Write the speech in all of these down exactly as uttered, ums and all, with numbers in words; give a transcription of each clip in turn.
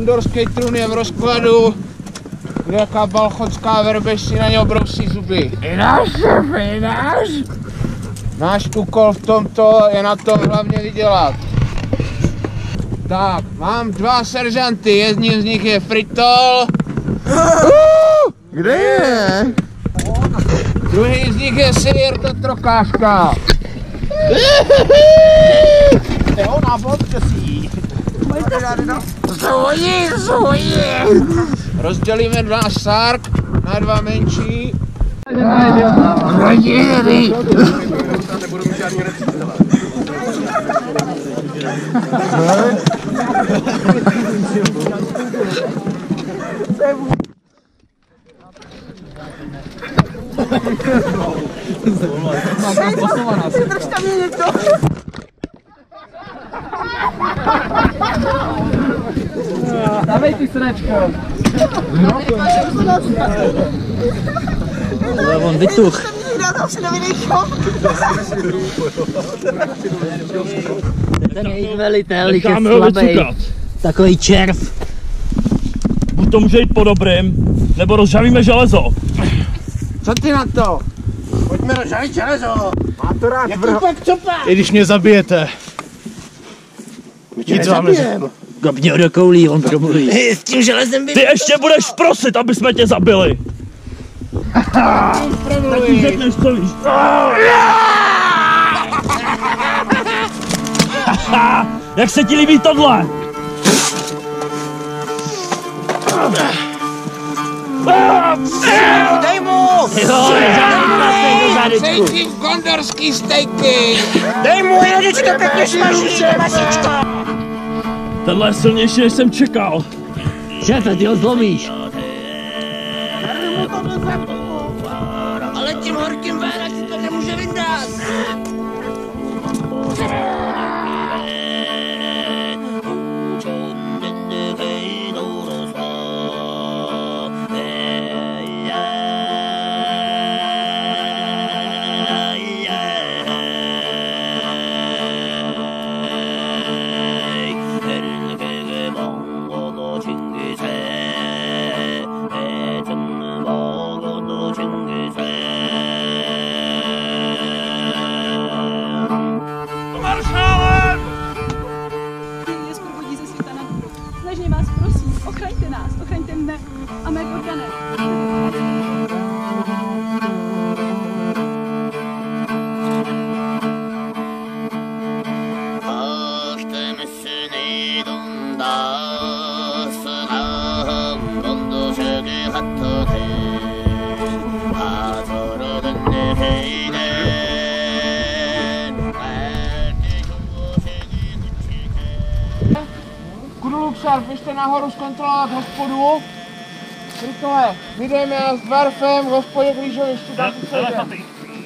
Gondorský trůn je v rozkladu, nějaká balchotská verbež si na něj obrousí zuby. I náš šéf, i náš. Náš úkol v tomto je na tom hlavně vydělat. Tak, mám dva seržanty, jedním z nich je Fritol. Kde je? Druhý z nich je Sir do Trokáška. Jo, na bodce si. Zvojí, zvojí. Rozdělíme náš sárk na dva menší. Rodiny. Držte mě někdo! Dávej ty sračko. Ale on vytuch. Ten jejich velitel, když je slabý, takový červ. Buď to může jít po dobrým, nebo rozžavíme železo. Co ty na to? Pojďme rozžavit železo. Má to rád vrho... I když mě zabijete. Nic vám nezabijem. Kopni ho do koulí, on promluví. S tím železem by... Ty ještě budeš prosit, aby jsme tě zabili. Tak už řekneš, co víš. Jak se ti líbí tohle? Dej mu! Jo, do zadečku. Cítím gondorský stejky. Dej mu, jedu ti to pěkně smaží, masičko! Tenhle je silnější, než jsem čekal. Šéfe, ty ho zlomíš. Ale tím horkým véra ti to nemůže vyndat! Snažně vás prosím, ochraňte nás, ochraňte mne a mé poddané. Kuduluxar, běžte nahoru zkontrolovat hospodu. Fritole, vyjdeme s Dvarfem v hospodě k rýžovišti, tam tu sejdem.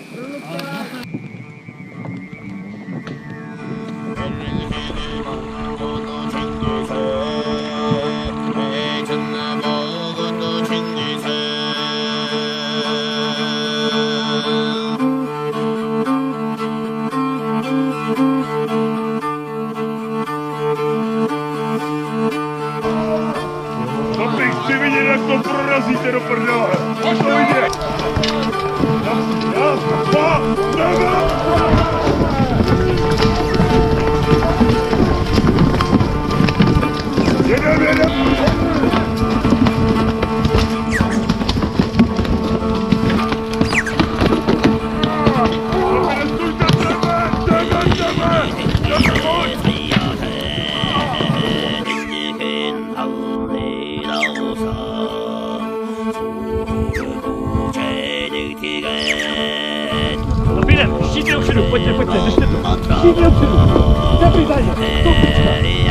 Chci vidět, jak to prorazíte do prdele. Až to vidět. Raz, dva, dva. Jedem, jedem. Stůjte, jdeme, jdeme, jdeme. Jdeme, pojď. Pidem, štíte upředu, pojďte, pojďte, držte to. Štíte upředu, zapři za ně,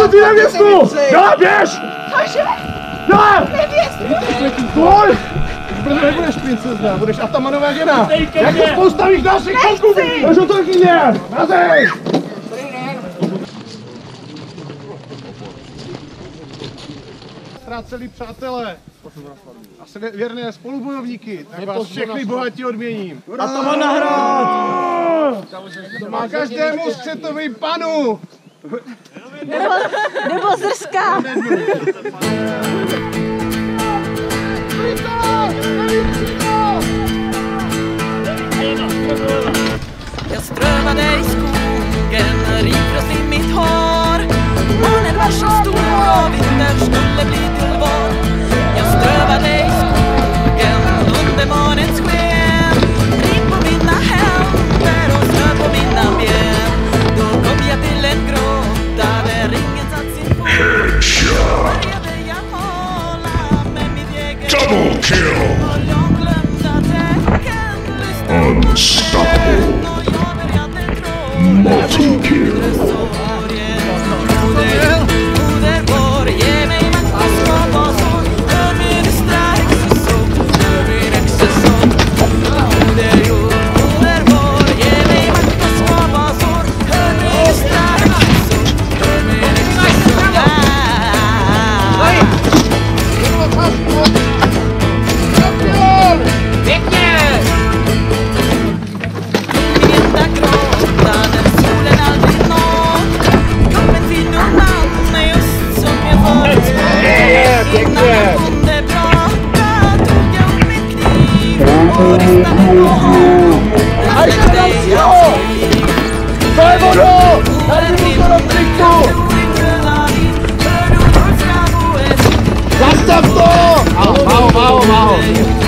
ty nevěstu! Dělá, běž! Cože? Dělá! Nevěstu! Pojď! Brzo nebudeš princezna, budeš Atamanova žena! Jak to postavíš další kolku? Držu to kyně! Nazej! Ztráceli přátelé a své věrné spolubojovníky, tak vás všechny bohatí odměním. Ataman na hrad! Má každému střetový panu! Nebo, nebo zrská! Jag strövade i skogen, rikrost i mitt hår. Månen var så stor och vintern skulle bli till vår. Jag strövade i skogen under månens sken. Ring på mina händer och snö på mina ben. Då kom jag till en grotta där ringen satt sin fot. Började jag måla med mitt eget Double kill! och jag glömde tecken. Unstoppable! Multi-kill! Moder vår, ge mig makt att skapa så. Hör min strax så, hör min exesson. Moder jord, moder vår, ge mig makt att skapa så. Hör min strax så, hör min exesson. Zastav to! Maho, maho, maho, maho!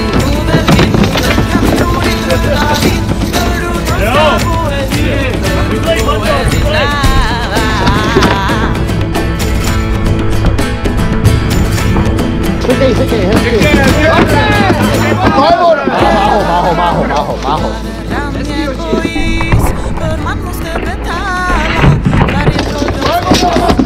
Sekej, sekej, hezky! Maho, maho, maho, maho, maho! För man måste betala varje brott.